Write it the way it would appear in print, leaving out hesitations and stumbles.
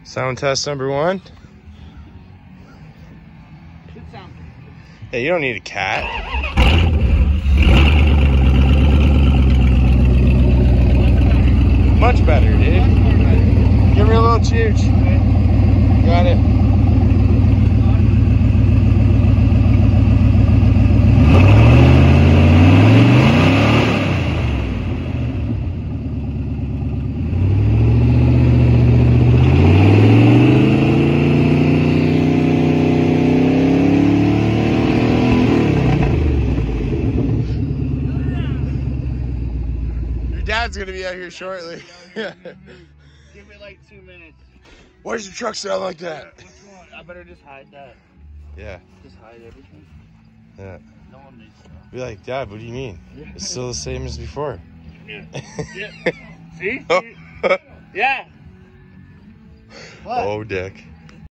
Sound test number 1. Good sound. Hey, you don't need a cat. Much better, dude. Give me a little chooch. Got it. Dad's gonna be out here shortly. Give me like 2 minutes. Why does your truck sound like that? Which one? I better just hide that. Yeah. Just hide everything. Yeah. No one needs to know. Be like, Dad, what do you mean? It's still the same as before. Yeah. Yeah. See? Yeah. What? Oh, Dick.